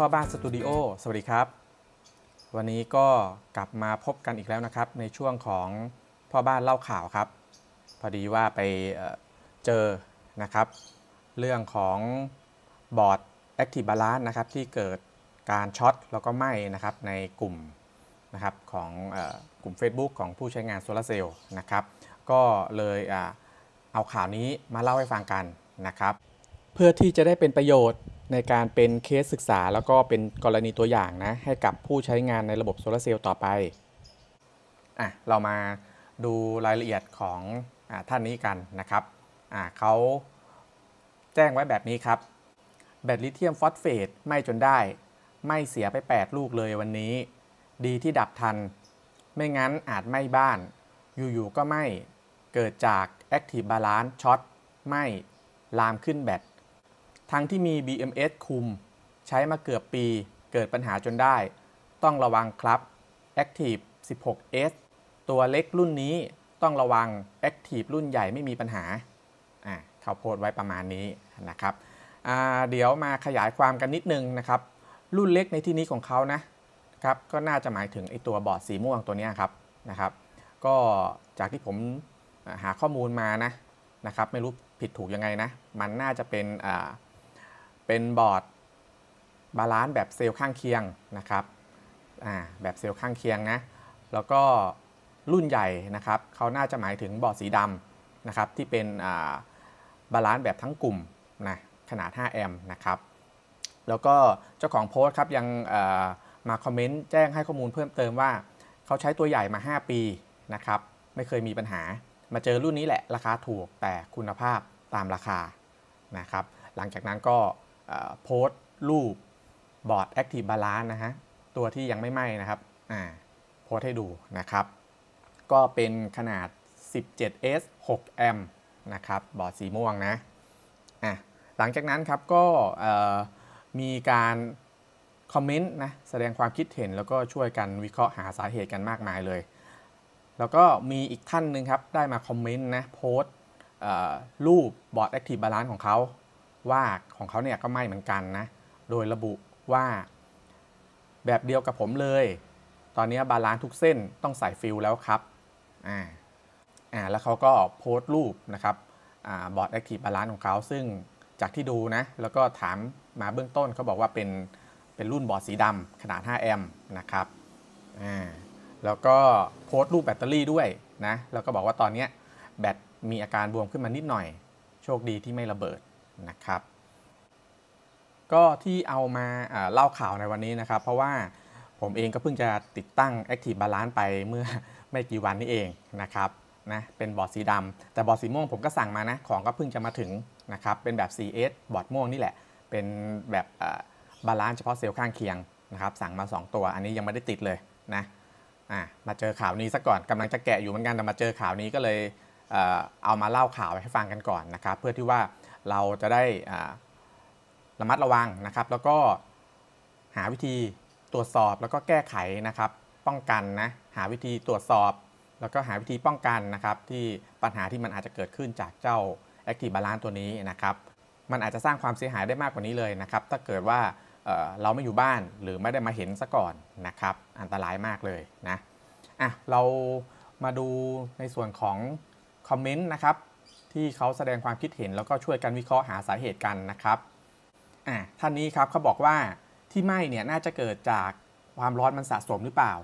พ่อบ้านสตูดิโอสวัสดีครับวันนี้ก็กลับมาพบกันอีกแล้วนะครับในช่วงของพ่อบ้านเล่าข่าวครับพอดีว่าไปเจอนะครับเรื่องของบอร์ด Active Balance นะครับที่เกิดการช็อตแล้วก็ไหม้นะครับในกลุ่มนะครับของกลุ่ม Facebook ของผู้ใช้งานโซลาร์เซลล์นะครับก็เลยเอาข่าวนี้มาเล่าให้ฟังกันนะครับเพื่อที่จะได้เป็นประโยชน์ในการเป็นเคสศึกษาแล้วก็เป็นกรณีตัวอย่างนะให้กับผู้ใช้งานในระบบโซลาร์เซลล์ต่อไปเรามาดูรายละเอียดของท่านนี้กันนะครับเขาแจ้งไว้แบบนี้ครับแบตลิเธียมฟอสเฟตไหม้จนได้ไม่เสียไป8ลูกเลยวันนี้ดีที่ดับทันไม่งั้นอาจไหม้บ้านอยู่ๆก็ไหม้เกิดจาก Active Balance ช็อตไหม้ลามขึ้นแบตทั้งที่มี BMS คุมใช้มาเกือบปีเกิดปัญหาจนได้ต้องระวังครับ Active 16S ตัวเล็กรุ่นนี้ต้องระวัง Active รุ่นใหญ่ไม่มีปัญหาเขาโพสต์ไว้ประมาณนี้นะครับเดี๋ยวมาขยายความกันนิดนึงนะครับรุ่นเล็กในที่นี้ของเขานะครับก็น่าจะหมายถึงไอตัวบอร์ดสีม่วงตัวนี้ครับนะครับก็จากที่ผมหาข้อมูลมานะครับไม่รู้ผิดถูกยังไงนะมันน่าจะเป็นบอร์ดบาลานซ์แบบเซลล์ข้างเคียงนะครับแบบเซลล์ข้างเคียงนะแล้วก็รุ่นใหญ่นะครับเขาน่าจะหมายถึงบอร์ดสีดำนะครับที่เป็นบาลานซ์แบบทั้งกลุ่มนะขนาด5แอมป์นะครับแล้วก็เจ้าของโพสต์ครับยังมาคอมเมนต์แจ้งให้ข้อมูลเพิ่มเติมว่าเขาใช้ตัวใหญ่มา5ปีนะครับไม่เคยมีปัญหามาเจอรุ่นนี้แหละราคาถูกแต่คุณภาพตามราคานะครับหลังจากนั้นก็โพสต์รูปบอร์ด Active Balance นะฮะตัวที่ยังไม่ไหม้นะครับโพสต์ให้ดูนะครับก็เป็นขนาด 17S 6 แอมป์นะครับบอร์ดสีม่วงนะหลังจากนั้นครับก็มีการคอมเมนต์นะแสดงความคิดเห็นแล้วก็ช่วยกันวิเคราะห์หาสาเหตุกันมากมายเลยแล้วก็มีอีกท่านหนึ่งครับได้มาคอมเมนต์นะโพสต์รูปบอร์ด Active Balance ของเขาว่าของเขาเนี่ยก็ไหม้เหมือนกันนะโดยระบุว่าแบบเดียวกับผมเลยตอนนี้บาลานซ์ทุกเส้นต้องใส่ฟิลแล้วครับแล้วเขาก็โพสต์รูปนะครับบอร์ด Active Balance ของเขาซึ่งจากที่ดูนะแล้วก็ถามมาเบื้องต้นเขาบอกว่าเป็นรุ่นบอร์ดสีดำขนาด5แอมป์นะครับแล้วก็โพสต์รูปแบตเตอรี่ด้วยนะแล้วก็บอกว่าตอนนี้แบตมีอาการบวมขึ้นมานิดหน่อยโชคดีที่ไม่ระเบิดนะครับก็ที่เอามาเล่าข่าวในวันนี้นะครับเพราะว่าผมเองก็เพิ่งจะติดตั้ง Active Balance ไปเมื่อไม่กี่วันนี้เองนะครับนะเป็นบอร์ดสีดำแต่บอร์ดสีม่วงผมก็สั่งมานะของก็เพิ่งจะมาถึงนะครับเป็นแบบ 4S บอร์ดม่วงนี่แหละเป็นแบบบาลานซ์เฉพาะเซลล์ข้างเคียงนะครับสั่งมา2ตัวอันนี้ยังไม่ได้ติดเลยนะมาเจอข่าวนี้ซะก่อนกำลังจะแกะอยู่เหมือนกันแต่มาเจอข่าวนี้ก็เลยเอามาเล่าข่าวให้ฟังกันก่อนนะครับเพื่อที่ว่าเราจะได้ระมัดระวังนะครับแล้วก็หาวิธีตรวจสอบแล้วก็แก้ไขนะครับป้องกันนะหาวิธีตรวจสอบแล้วก็หาวิธีป้องกันนะครับที่ปัญหาที่มันอาจจะเกิดขึ้นจากเจ้า Active Balance ตัวนี้นะครับมันอาจจะสร้างความเสียหายได้มากกว่านี้เลยนะครับถ้าเกิดว่าเราไม่อยู่บ้านหรือไม่ได้มาเห็นซะก่อนนะครับอันตรายมากเลยนะเรามาดูในส่วนของคอมเมนต์นะครับที่เขาแสดงความคิดเห็นแล้วก็ช่วยกันวิเคราะห์หาสาเหตุกันนะครับท่านนี้ครับเขาบอกว่าที่ไหม้เนี่ยน่าจะเกิดจากความร้อนมันสะสมหรือเปล่า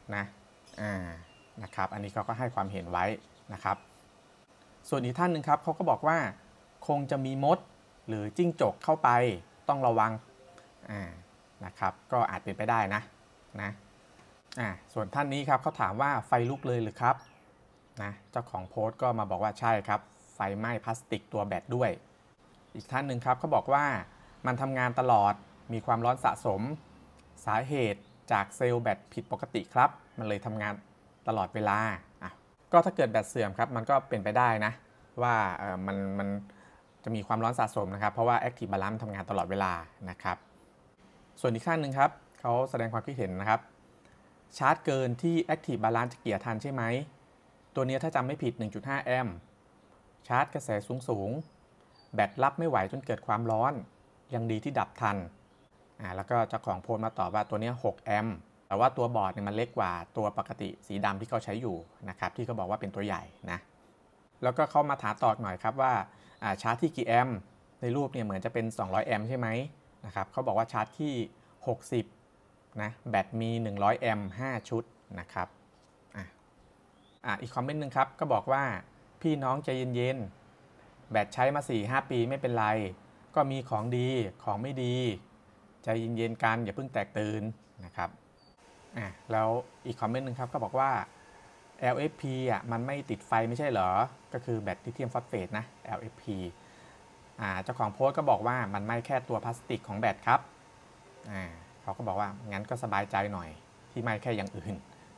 นะครับอันนี้เขาก็ให้ความเห็นไว้นะครับส่วนอีกท่านหนึ่งครับเขาก็บอกว่าคงจะมีมดหรือจิ้งจกเข้าไปต้องระวังนะครับก็อาจเป็นไปได้นะส่วนท่านนี้ครับเขาถามว่าไฟลุกเลยหรือครับนะเจ้าของโพสต์ก็มาบอกว่าใช่ครับไฟไหม้พลาสติกตัวแบตด้วยอีกท่านหนึ่งครับเขาบอกว่ามันทำงานตลอดมีความร้อนสะสมสาเหตุจากเซลล์แบตผิดปกติครับมันเลยทำงานตลอดเวลาก็ถ้าเกิดแบตเสื่อมครับมันก็เป็นไปได้นะว่ามันจะมีความร้อนสะสมนะครับเพราะว่า Active Balance ทำงานตลอดเวลานะครับส่วนอีกท่านหนึ่งครับเขาแสดงความคิดเห็นนะครับชาร์จเกินที่ Active Balance จะเกี่ยทันใช่ไหมตัวนี้ถ้าจำไม่ผิด 1.5 แอมป์ชาร์จกระแสสูงแบตรับไม่ไหวจนเกิดความร้อนยังดีที่ดับทันแล้วก็เจ้าของโพสต์มาตอบว่าตัวนี้6 แอมป์แต่ว่าตัวบอร์ดเนี่ยมันเล็กกว่าตัวปกติสีดำที่เขาใช้อยู่นะครับที่เขาบอกว่าเป็นตัวใหญ่นะแล้วก็เขามาถามต่อหน่อยครับว่าชาร์จที่กี่แอมป์ในรูปเนี่ยเหมือนจะเป็น200 แอมป์ใช่ไหมนะครับเขาบอกว่าชาร์จที่60นะแบตมี100 แอมป์5 ชุดนะครับอีกคอมเมนต์นึงครับก็บอกว่าพี่น้องใจเย็นๆแบตใช้มา 4-5 ปีไม่เป็นไรก็มีของดีของไม่ดีใจเย็นๆกันอย่าเพิ่งแตกตื่นนะครับแล้วอีกคอมเมนต์นึงครับก็บอกว่า LFP มันไม่ติดไฟไม่ใช่เหรอก็คือแบตลิเธียมฟอสเฟตนะ LFP เจ้าของโพสต์ก็บอกว่ามันไม่แค่ตัวพลาสติกของแบตครับเขาก็บอกว่างั้นก็สบายใจหน่อยที่ไม่แค่อย่างอื่น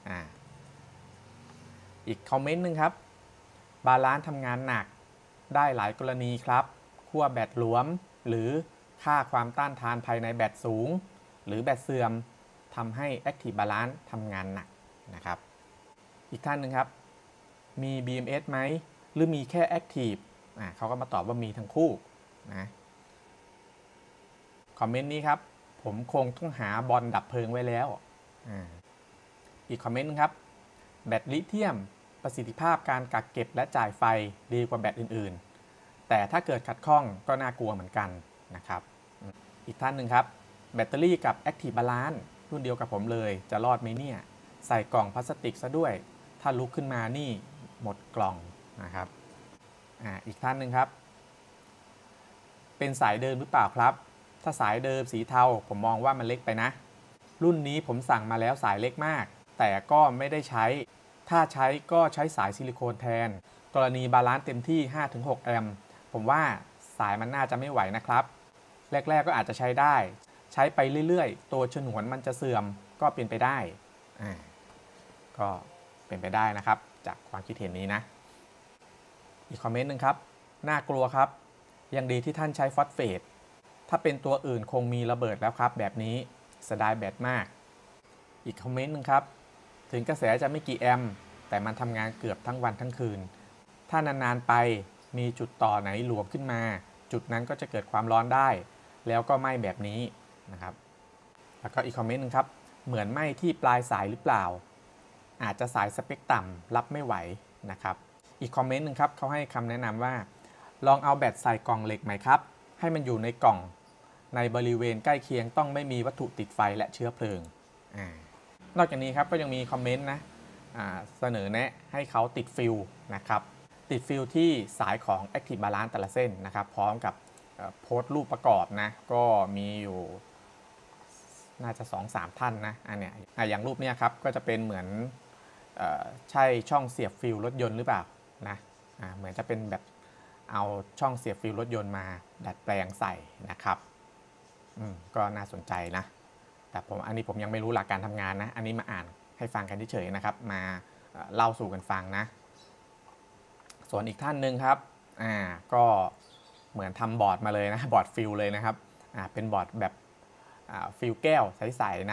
อีกคอมเมนต์นึงครับบาลานซ์ทำงานหนักได้หลายกรณีครับขั้วแบตหลวมหรือค่าความต้านทานภายในแบตสูงหรือแบตเสื่อมทำให้ Active Balance ทำงานหนักนะครับอีกท่านหนึ่งครับมี BMS ไหมหรือมีแค่ Active เขาก็มาตอบว่ามีทั้งคู่นะคอมเมนต์นี้ครับผมคงต้องหาบอลดับเพลิงไว้แล้วอีกคอมเมนต์นึงครับแบตลิเธียมประสิทธิภาพการกักเก็บและจ่ายไฟดีกว่าแบตอื่นๆแต่ถ้าเกิดขัดข้องก็น่ากลัวเหมือนกันนะครับอีกท่านหนึ่งครับแบตเตอรี่กับ Active Balance รุ่นเดียวกับผมเลยจะรอดไหมเนี่ยใส่กล่องพลาสติกซะด้วยถ้าลุกขึ้นมานี่หมดกล่องนะครับอีกท่านหนึ่งครับเป็นสายเดิมหรือเปล่าครับถ้าสายเดิมสีเทาผมมองว่ามันเล็กไปนะรุ่นนี้ผมสั่งมาแล้วสายเล็กมากแต่ก็ไม่ได้ใช้ถ้าใช้ก็ใช้สายซิลิโคนแทนกรณีบาลานซ์เต็มที่ 5-6 แอมป์ผมว่าสายมันน่าจะไม่ไหวนะครับแรกๆก็อาจจะใช้ได้ใช้ไปเรื่อยๆตัวฉนวนมันจะเสื่อมก็เป็นไปได้ก็เป็นไปได้นะครับจากความคิดเห็นนี้นะอีกคอมเมนต์นึงครับน่ากลัวครับยังดีที่ท่านใช้ฟอสเฟตถ้าเป็นตัวอื่นคงมีระเบิดแล้วครับแบบนี้เสียดายแบตมากอีกคอมเมนต์นึงครับถึงกระแสจะไม่กี่แอมป์แต่มันทำงานเกือบทั้งวันทั้งคืนถ้านานๆไปมีจุดต่อไหนหลวมขึ้นมาจุดนั้นก็จะเกิดความร้อนได้แล้วก็ไหม้แบบนี้นะครับแล้วก็อีกคอมเมนต์นึงครับเหมือนไหม้ที่ปลายสายหรือเปล่าอาจจะสายสเปคต่ำรับไม่ไหวนะครับอีกคอมเมนต์นึงครับเขาให้คำแนะนำว่าลองเอาแบตใส่กล่องเหล็กไหมครับให้มันอยู่ในกล่องในบริเวณใกล้เคียงต้องไม่มีวัตถุติดไฟและเชื้อเพลิงนอกจากนี้ครับก็ยังมีคอมเมนต์นะเสนอแนะให้เขาติดฟิลนะครับติดฟิลที่สายของ Active Balance แต่ละเส้นนะครับพร้อมกับโพสต์รูปประกอบนะก็มีอยู่น่าจะ 2-3 ท่านนะอันเนี้ยอย่างรูปเนี้ยครับก็จะเป็นเหมือนใช่ช่องเสียบฟิลรถยนต์หรือเปล่านะเหมือนจะเป็นแบบเอาช่องเสียบฟิลรถยนต์มาดัดแปลงใส่นะครับก็น่าสนใจนะแต่อันนี้ผมยังไม่รู้หลักการทำงานนะอันนี้มาอ่านให้ฟังกันเฉยๆนะครับมาเล่าสู่กันฟังนะส่วนอีกท่านหนึ่งครับก็เหมือนทำบอร์ดมาเลยนะบอร์ดฟิลเลยนะครับเป็นบอร์ดแบบฟิลแก้วใสๆ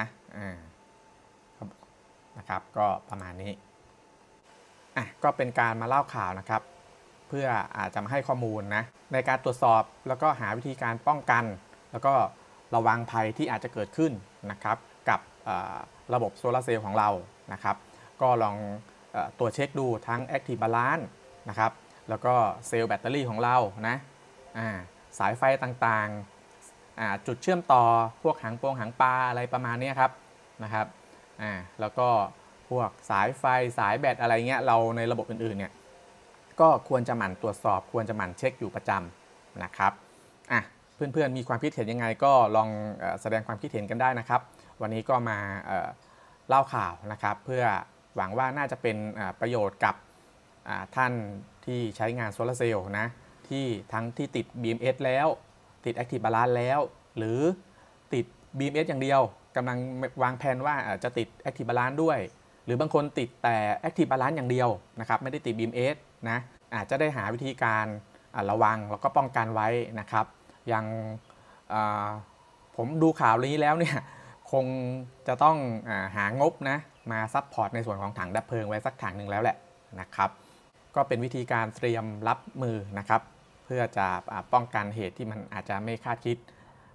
นะครับก็ประมาณนี้ก็เป็นการมาเล่าข่าวนะครับเพื่ออาจจะมาให้ข้อมูลนะในการตรวจสอบแล้วก็หาวิธีการป้องกันแล้วก็ระวังภัยที่อาจจะเกิดขึ้นนะครับกับระบบโซลาร์เซลล์ของเรานะครับก็ลองตรวจเช็คดูทั้ง Active Balance นะครับแล้วก็เซลล์แบตเตอรี่ของเรานะสายไฟต่างๆจุดเชื่อมต่อพวกหางปลาอะไรประมาณนี้ครับนะครับแล้วก็พวกสายไฟสายแบตอะไรเงี้ยเราในระบบอื่นๆเนี่ยก็ควรจะหมั่นตรวจสอบควรจะหมั่นเช็คอยู่ประจำนะครับเพื่อนๆมีความคิดเห็นยังไงก็ลองแสดงความคิดเห็นกันได้นะครับวันนี้ก็มาเล่าข่าวนะครับเพื่อหวังว่าน่าจะเป็นประโยชน์กับท่านที่ใช้งานโซลาร์เซลล์นะที่ทั้งที่ติด BMS แล้วติด Active Balance แล้วหรือติด BMS อย่างเดียวกำลังวางแผนว่าจะติด Active Balance ด้วยหรือบางคนติดแต่ Active Balance อย่างเดียวนะครับไม่ได้ติด BMS นะอาจจะได้หาวิธีการระวังแล้วก็ป้องกันไว้นะครับอย่างผมดูข่าวนี้แล้วเนี่ยคงจะต้องหางบนะมาซัพพอร์ตในส่วนของถังดับเพลิงไว้สักถังหนึ่งแล้วแหละนะครับก็เป็นวิธีการเตรียมรับมือนะครับเพื่อจะป้องกันเหตุที่มันอาจจะไม่คาดคิด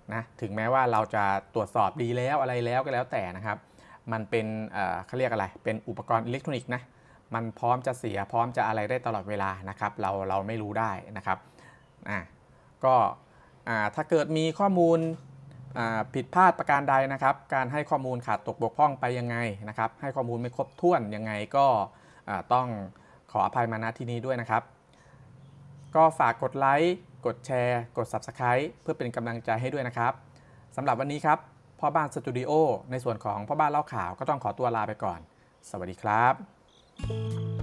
นะถึงแม้ว่าเราจะตรวจสอบดีแล้วอะไรแล้วก็แล้วแต่นะครับมันเป็นเขาเรียกอะไรเป็นอุปกรณ์อิเล็กทรอนิกส์นะมันพร้อมจะเสียพร้อมจะอะไรได้ตลอดเวลานะครับเราไม่รู้ได้นะครับก็ถ้าเกิดมีข้อมูลผิดพลาดประการใดนะครับการให้ข้อมูลขาดตกบกพร่องไปยังไงนะครับให้ข้อมูลไม่ครบถ้วนยังไงก็ต้องขออภัยมาณที่นี้ด้วยนะครับก็ฝากกดไลค์กดแชร์กด Subscribe เพื่อเป็นกำลังใจให้ด้วยนะครับสำหรับวันนี้ครับพ่อบ้านสตูดิโอในส่วนของพ่อบ้านเล่าข่าวก็ต้องขอตัวลาไปก่อนสวัสดีครับ